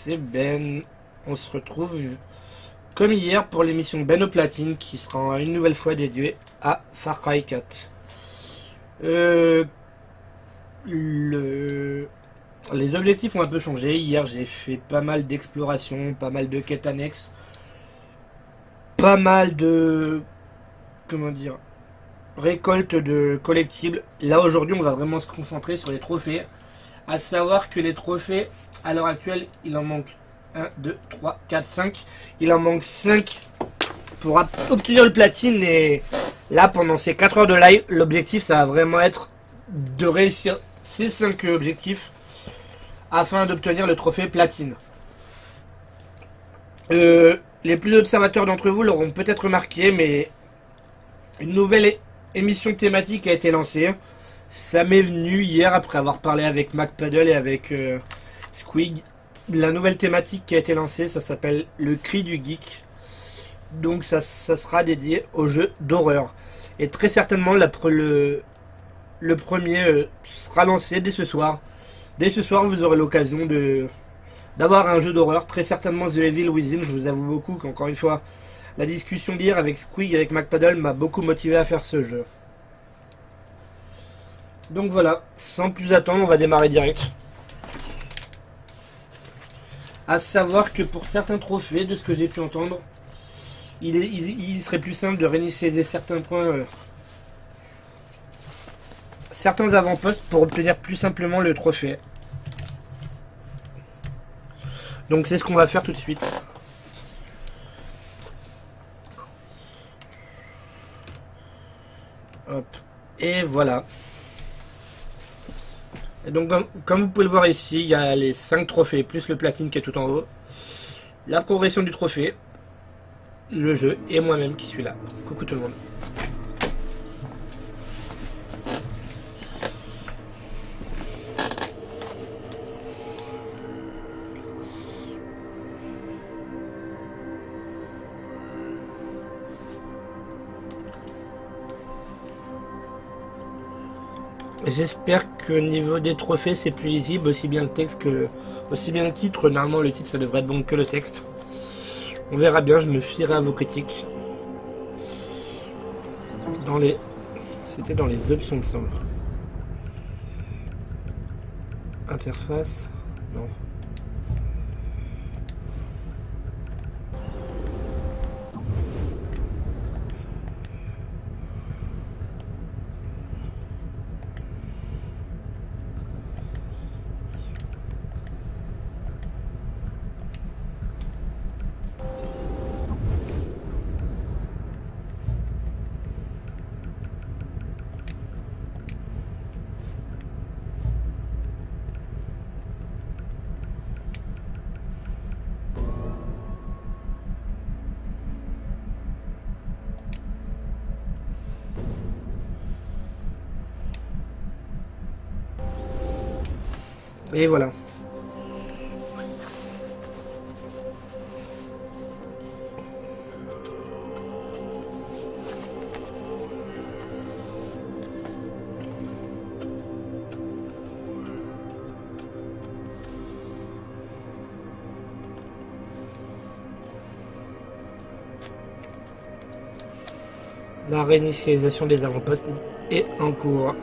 c'est Ben. On se retrouve comme hier pour l'émission Ben au platine qui sera une nouvelle fois dédiée à Far Cry 4. Les objectifs ont un peu changé. Hier j'ai fait pas mal d'exploration, pas mal de quêtes annexes, pas mal de... comment dire, récolte de collectibles. Là aujourd'hui on va vraiment se concentrer sur les trophées. À savoir que les trophées à l'heure actuelle il en manque 1, 2, 3, 4, 5. Il en manque 5 pour obtenir le platine. Et là pendant ces 4 heures de live, l'objectif ça va vraiment être de réussir ces 5 objectifs afin d'obtenir le trophée platine. Les plus observateurs d'entre vous l'auront peut-être remarqué, mais une nouvelle émission thématique a été lancée. Ça m'est venu hier après avoir parlé avec MacPaddle et avec Squig. La nouvelle thématique qui a été lancée, ça s'appelle le cri du geek. Donc ça sera dédié aux jeux d'horreur. Et très certainement le premier sera lancé dès ce soir. Dès ce soir vous aurez l'occasion d'avoir un jeu d'horreur. Très certainement The Evil Within. Je vous avoue beaucoup qu'encore une fois, la discussion d'hier avec Squig et avec MacPaddle m'a beaucoup motivé à faire ce jeu. Donc voilà, sans plus attendre, on va démarrer direct. À savoir que pour certains trophées, de ce que j'ai pu entendre, il serait plus simple de réinitialiser certains points, certains avant-postes pour obtenir plus simplement le trophée. Donc c'est ce qu'on va faire tout de suite. Hop. Et voilà. Et donc comme vous pouvez le voir ici, il y a les 5 trophées plus le platine qui est tout en haut. La progression du trophée, le jeu et moi-même qui suis là. Coucou tout le monde. J'espère que au niveau des trophées c'est plus lisible, aussi bien le texte que aussi bien le titre. Normalement le titre ça devrait être bon que le texte. On verra bien, je me fierai à vos critiques. C'était dans les options il me semble. Interface, non. Et voilà. La réinitialisation des avant-postes est en cours.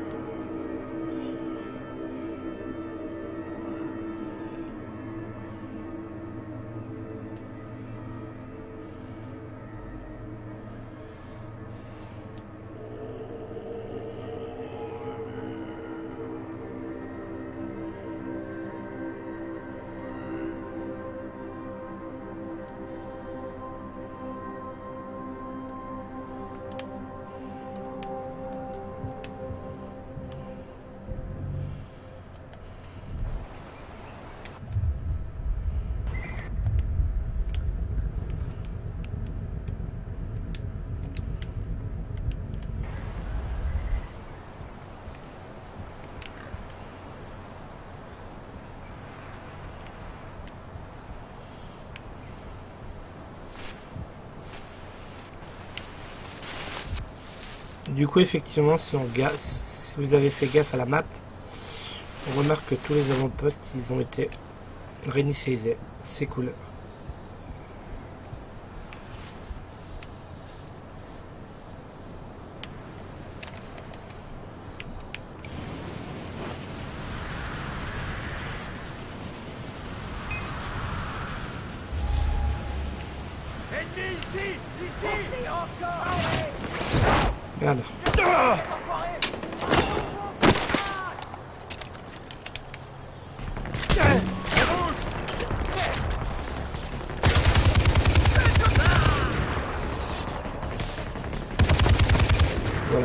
Du coup, effectivement, si vous avez fait gaffe à la map, on remarque que tous les avant-postes, ils ont été Réinitialiser, c'est cool. Merde. Voilà.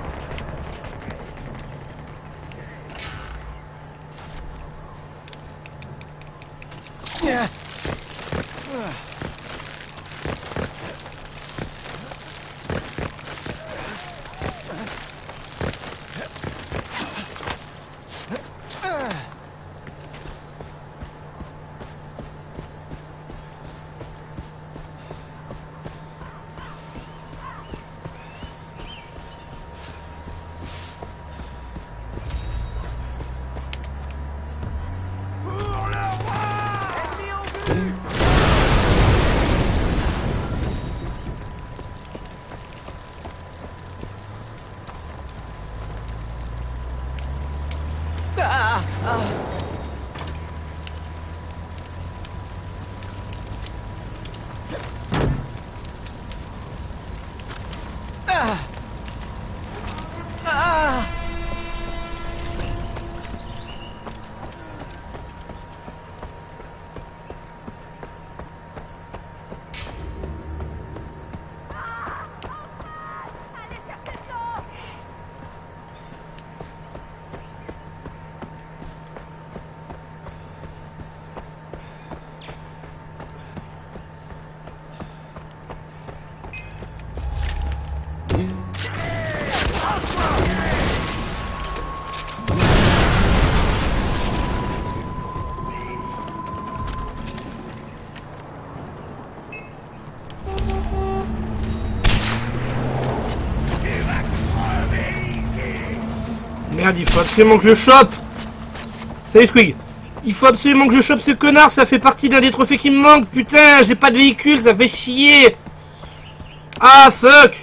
Merde, il faut absolument que je chope. Salut Squig. Il faut absolument que je chope ce connard, ça fait partie d'un des trophées qui me manque. Putain, j'ai pas de véhicule, ça fait chier. Ah, fuck.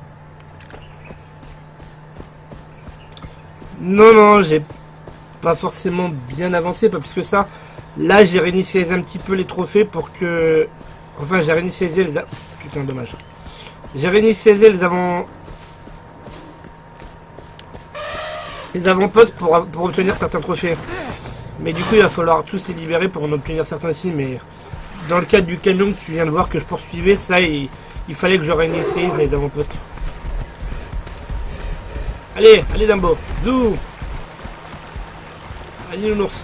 Non, non, j'ai pas forcément bien avancé, pas plus que ça. Là, j'ai réinitialisé un petit peu les trophées pour que... Enfin, j'ai réinitialisé les... Putain, dommage. J'ai réinitialisé les avant-postes pour obtenir certains trophées. Mais du coup, il va falloir tous les libérer pour en obtenir certains aussi. Mais dans le cadre du camion que tu viens de voir que je poursuivais, ça, il fallait que je réinitialise les avant-postes. Allez, allez Dumbo, zou. Allez l'ours.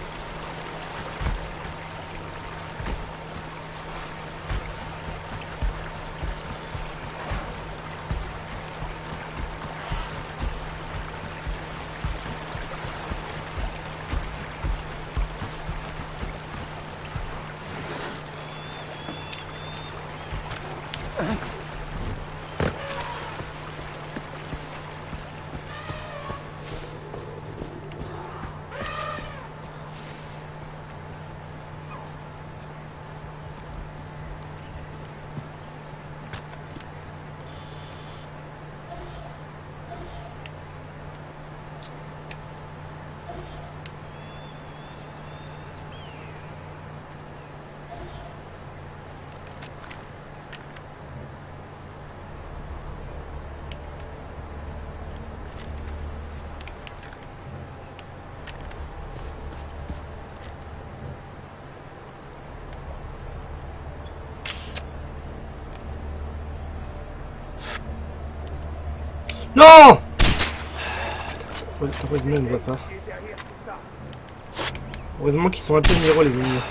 Non! Heureusement, on ne voit pas. Heureusement qu'ils sont un peu minéraux, les ennemis.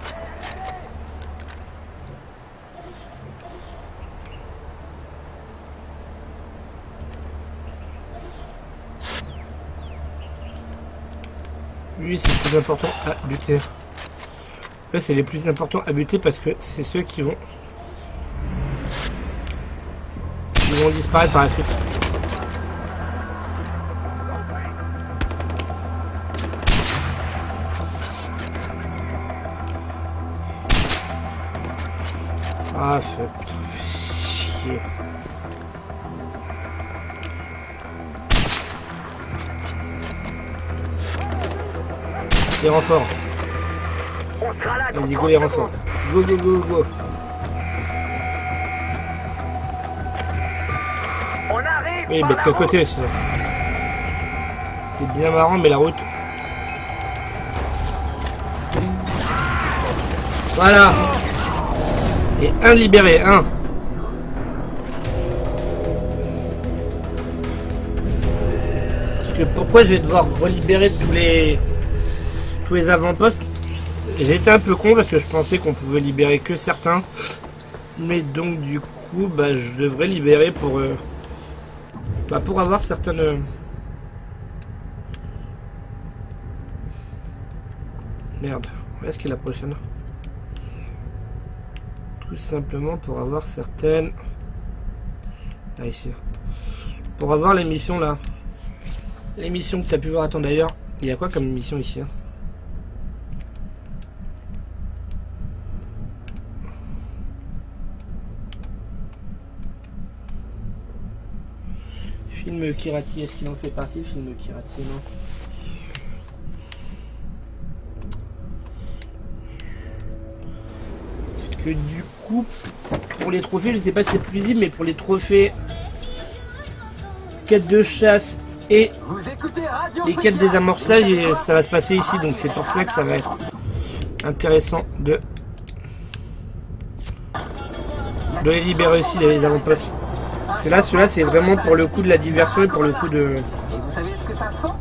Lui, c'est le plus important à buter. Là, c'est les plus importants à buter parce que c'est ceux qui vont disparaître par la suite. Ah, fait chier. Les renforts. Vas-y, go les renforts. Go, go, go, go. Oui, mais de quel côté ça? C'est bien marrant, mais la route. Voilà. Et un libéré, un. Parce que pourquoi je vais devoir relibérer tous les avant-postes? J'ai été un peu con parce que je pensais qu'on pouvait libérer que certains. Mais donc du coup, bah, je devrais libérer pour avoir certaines... Merde, où est-ce qu'est la prochaine? Tout simplement pour avoir certaines... Ah, ici. Pour avoir les missions là. Les missions que tu as pu voir. Attends d'ailleurs, il y a quoi comme mission ici hein? Film Kirati, est-ce qu'il en fait partie? Film Kirati, non. Parce que du coup, pour les trophées, je sais pas si c'est plus visible, mais pour les trophées, quête de chasse et les quêtes des amorçages, ça va se passer ici, donc c'est pour ça que ça va être intéressant de les libérer aussi, les avant-postes. Parce que là, ceux-là, c'est vraiment pour le coup de la diversion et pour le coup de... Et vous savez ce que ça sent?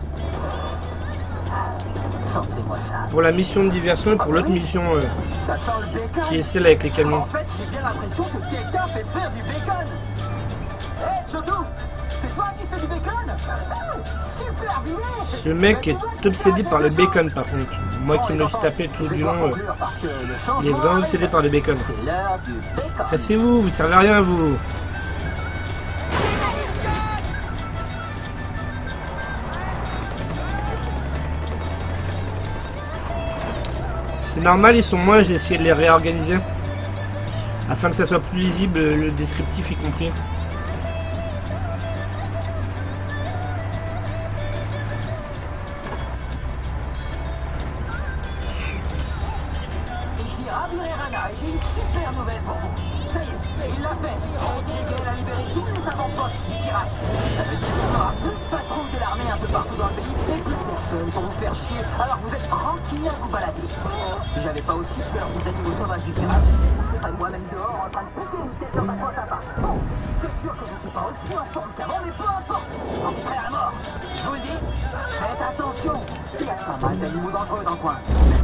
Sentez-moi ça. Pour la mission de diversion et pour l'autre mission Ça sent le bacon. qui est celle avec les camions. En fait, j'ai bien l'impression que quelqu'un fait frire du bacon. Hé, Chotou, c'est toi qui fais du bacon? Super bien. Ce mec est obsédé par le bacon par contre. Moi qui me le suis tapé tout du long, il est vraiment obsédé par le bacon. C'est l'heure du bacon. Cassez-vous, vous servez à rien vous. C'est normal, ils sont moins, j'ai essayé de les réorganiser. Afin que ça soit plus lisible, le descriptif y compris. Ici Rabi Rana et j'ai une super nouvelle pour vous. Ça y est, il l'a fait. Et Jigel a libéré tous les avant-postes du pirate. Ça veut dire qu'il n'y aura plus de patrouilles de l'armée un peu partout dans le pays et plus personne pour vous faire chier alors que vous êtes tranquille à vous balader. Si j'avais pas aussi peur que vous animaux sauvages du pirate, je serais moi-même dehors en train de péter une tête dans ma boîte à part. Bon, c'est sûr que je suis pas aussi en forme qu'avant, mais peu importe. On est prêt à la mort. Je vous le dis, faites attention. Il y a pas mal d'animaux dangereux dans le coin.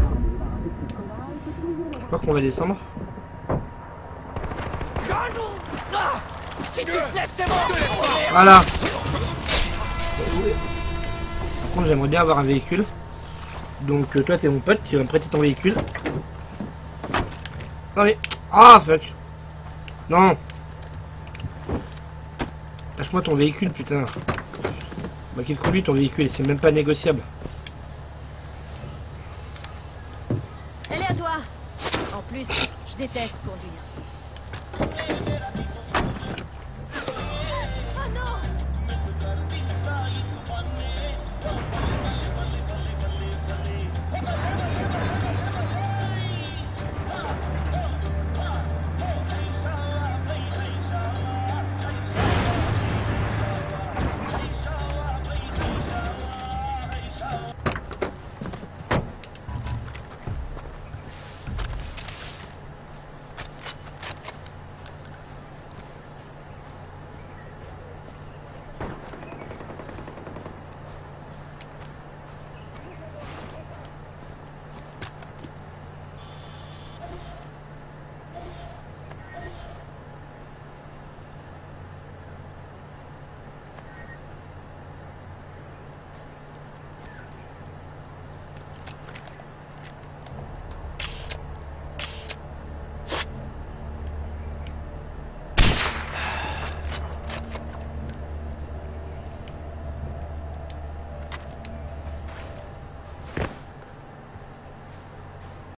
Je crois qu'on va descendre. Voilà. Par contre, j'aimerais bien avoir un véhicule. Donc, toi, t'es mon pote, tu vas me prêter ton véhicule. Non mais... Ah, fuck. Non. Lâche-moi ton véhicule, putain. Bah, qu'il conduit ton véhicule, c'est même pas négociable. Elle est à toi. En plus, je déteste conduire.